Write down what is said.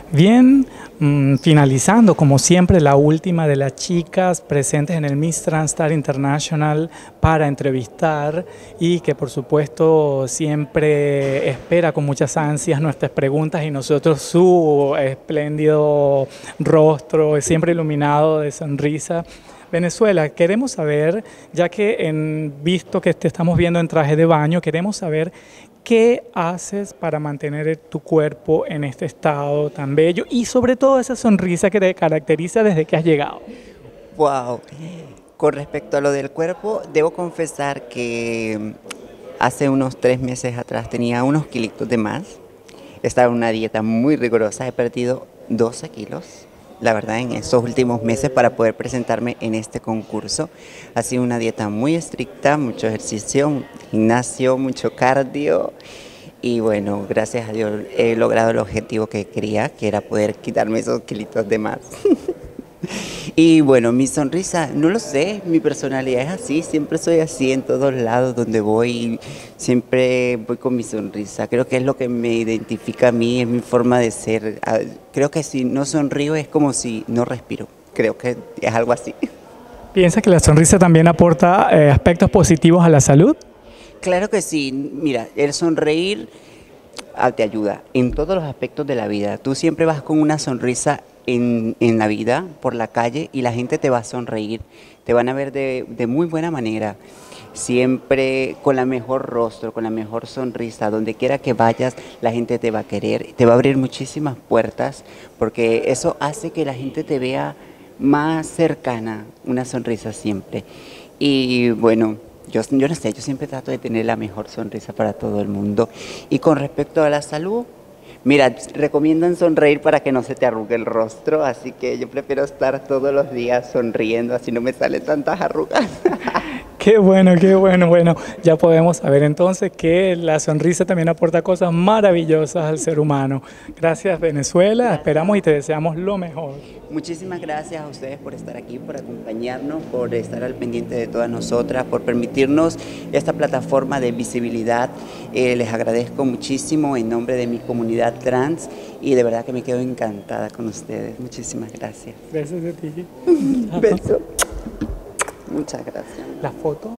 Bien, finalizando como siempre la última de las chicas presentes en el Miss Transstar International para entrevistar y que por supuesto siempre espera con muchas ansias nuestras preguntas y nosotros su espléndido rostro siempre iluminado de sonrisa. Venezuela, queremos saber, ya que visto que te estamos viendo en traje de baño, queremos saber qué haces para mantener tu cuerpo en este estado tan bello y sobre todo esa sonrisa que te caracteriza desde que has llegado. Wow. Con respecto a lo del cuerpo, debo confesar que hace unos 3 meses atrás tenía unos kilitos de más. Estaba en una dieta muy rigurosa, he perdido 12 kilos. La verdad, en estos últimos meses para poder presentarme en este concurso. Ha sido una dieta muy estricta, mucho ejercicio, gimnasio, mucho cardio. Y bueno, gracias a Dios he logrado el objetivo que quería, que era poder quitarme esos kilitos de más. Y bueno, mi sonrisa, no lo sé, mi personalidad es así, siempre soy así en todos lados donde voy, siempre voy con mi sonrisa. Creo que es lo que me identifica a mí, es mi forma de ser. Creo que si no sonrío es como si no respiro, creo que es algo así. ¿Piensas que la sonrisa también aporta aspectos positivos a la salud? Claro que sí, mira, el sonreír te ayuda en todos los aspectos de la vida. Tú siempre vas con una sonrisa en la vida, por la calle, y la gente te va a sonreír, te van a ver de muy buena manera, siempre con la mejor rostro, con la mejor sonrisa, donde quiera que vayas, la gente te va a querer, te va a abrir muchísimas puertas, porque eso hace que la gente te vea más cercana, una sonrisa siempre. Y bueno, yo no sé, yo siempre trato de tener la mejor sonrisa para todo el mundo. Y con respecto a la salud, mira, recomiendan sonreír para que no se te arrugue el rostro, así que yo prefiero estar todos los días sonriendo, así no me salen tantas arrugas. Qué bueno, qué bueno. Bueno, ya podemos saber entonces que la sonrisa también aporta cosas maravillosas al ser humano. Gracias, Venezuela. Esperamos y te deseamos lo mejor. Muchísimas gracias a ustedes por estar aquí, por acompañarnos, por estar al pendiente de todas nosotras, por permitirnos esta plataforma de visibilidad. Les agradezco muchísimo en nombre de mi comunidad trans y de verdad que me quedo encantada con ustedes. Muchísimas gracias. Besos de ti. Beso. Muchas gracias. La foto.